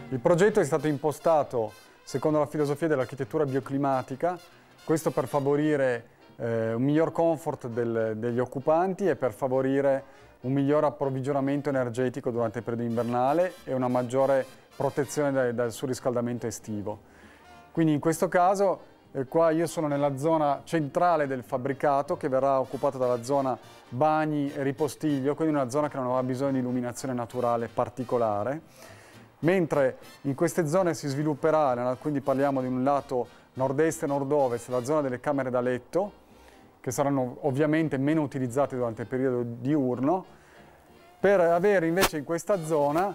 Il progetto è stato impostato secondo la filosofia dell'architettura bioclimatica, questo per favorire un miglior comfort degli occupanti e per favorire un miglior approvvigionamento energetico durante il periodo invernale e una maggiore protezione dal surriscaldamento estivo. Quindi in questo caso qua io sono nella zona centrale del fabbricato che verrà occupata dalla zona bagni e ripostiglio, quindi una zona che non avrà bisogno di illuminazione naturale particolare, mentre in queste zone si svilupperà, quindi parliamo di un lato nord-est e nord-ovest, la zona delle camere da letto, che saranno ovviamente meno utilizzate durante il periodo diurno, per avere invece in questa zona,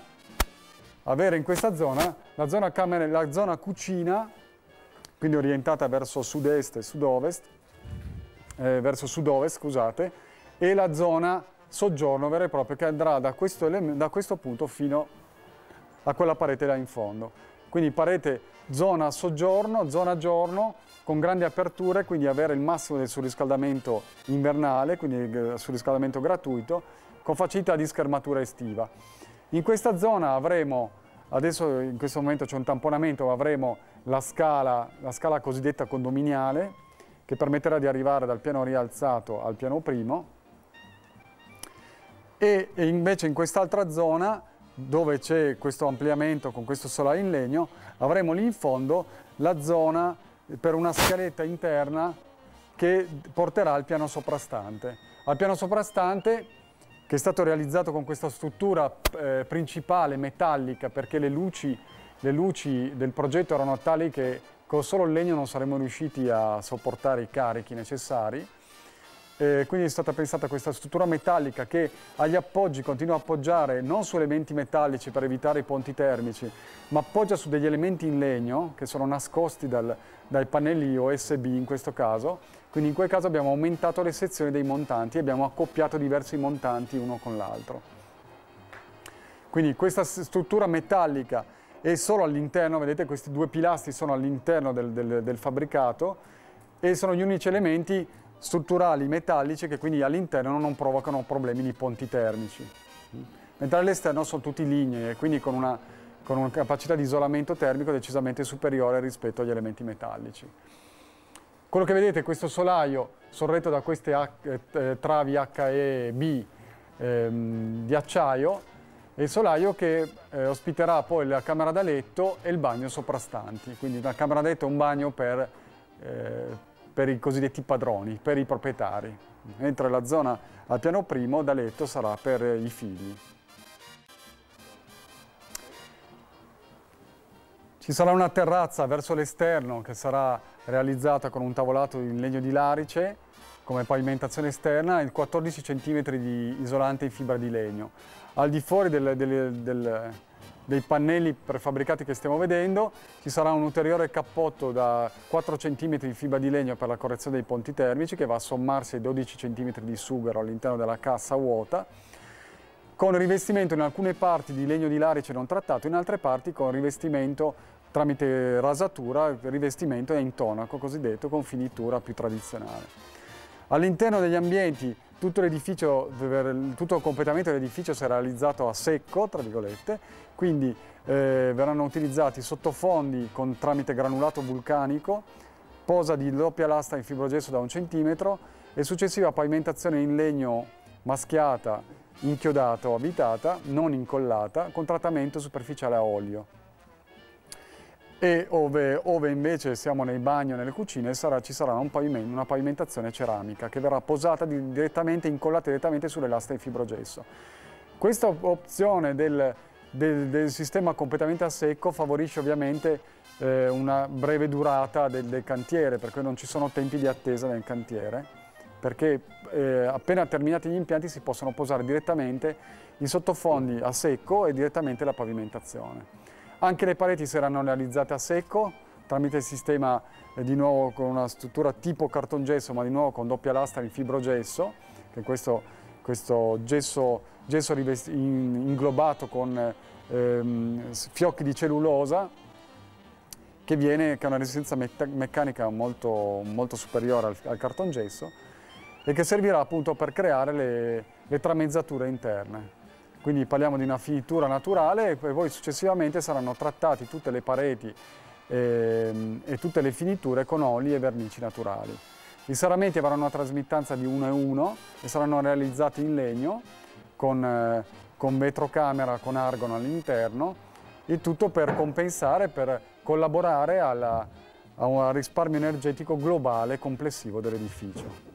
la zona cucina, quindi orientata verso sud-est e sud-ovest, verso sud-ovest, scusate, e la zona soggiorno vera e propria che andrà da questo punto fino a quella parete là in fondo. Quindi parete zona soggiorno, zona giorno, con grandi aperture, quindi avere il massimo del surriscaldamento invernale, quindi il surriscaldamento gratuito, con facilità di schermatura estiva. In questa zona avremo, adesso in questo momento c'è un tamponamento, avremo la scala cosiddetta condominiale, che permetterà di arrivare dal piano rialzato al piano primo, e invece in quest'altra zona, dove c'è questo ampliamento con questo solaio in legno, avremo lì in fondo la zona per una scaletta interna che porterà al piano soprastante. Al piano soprastante, che è stato realizzato con questa struttura principale metallica, perché le luci del progetto erano tali che con solo il legno non saremmo riusciti a sopportare i carichi necessari. Quindi è stata pensata questa struttura metallica che agli appoggi continua a appoggiare non su elementi metallici per evitare i ponti termici, ma appoggia su degli elementi in legno che sono nascosti dai pannelli OSB in questo caso. Quindi in quel caso abbiamo aumentato le sezioni dei montanti e abbiamo accoppiato diversi montanti uno con l'altro. Quindi questa struttura metallica è solo all'interno, vedete questi due pilastri sono all'interno del fabbricato e sono gli unici elementi strutturali metallici che quindi all'interno non provocano problemi di ponti termici, mentre all'esterno sono tutti lignei e quindi con una capacità di isolamento termico decisamente superiore rispetto agli elementi metallici. Quello che vedete è questo solaio sorretto da queste travi HEB di acciaio, è il solaio che ospiterà poi la camera da letto e il bagno soprastanti, quindi una camera da letto e un bagno per i cosiddetti padroni, per i proprietari, mentre la zona al piano primo da letto sarà per i figli. Ci sarà una terrazza verso l'esterno che sarà realizzata con un tavolato in legno di larice come pavimentazione esterna e 14 cm di isolante in fibra di legno. Al di fuori dei pannelli prefabbricati che stiamo vedendo ci sarà un ulteriore cappotto da 4 cm di fibra di legno per la correzione dei ponti termici che va a sommarsi ai 12 cm di sughero all'interno della cassa vuota, con rivestimento in alcune parti di legno di larice non trattato, in altre parti con rivestimento tramite rasatura, rivestimento a intonaco cosiddetto, con finitura più tradizionale. All'interno degli ambienti tutto il completamento dell'edificio sarà realizzato a secco, tra virgolette, quindi verranno utilizzati sottofondi tramite granulato vulcanico, posa di doppia lastra in fibrogesso da 1 centimetro e successiva pavimentazione in legno maschiata, inchiodata o avvitata, non incollata, con trattamento superficiale a olio. E ove invece siamo nei bagni o nelle cucine ci sarà una pavimentazione ceramica che verrà posata incollata direttamente sulle lastre in fibrogesso. Questa opzione del sistema completamente a secco favorisce ovviamente una breve durata del cantiere, per cui non ci sono tempi di attesa nel cantiere, perché appena terminati gli impianti si possono posare direttamente i sottofondi a secco e direttamente la pavimentazione. Anche le pareti saranno realizzate a secco tramite il sistema di nuovo con una struttura tipo cartongesso, ma di nuovo con doppia lastra in fibrogesso, che è questo gesso inglobato con fiocchi di cellulosa che ha una resistenza meccanica molto superiore al cartongesso e che servirà appunto per creare le tramezzature interne. quindi parliamo di una finitura naturale e poi successivamente saranno trattati tutte le pareti e tutte le finiture con oli e vernici naturali. I serramenti avranno una trasmittanza di 1:1 e saranno realizzati in legno con vetrocamera con argano all'interno, il tutto per compensare, per collaborare a un risparmio energetico globale complessivo dell'edificio.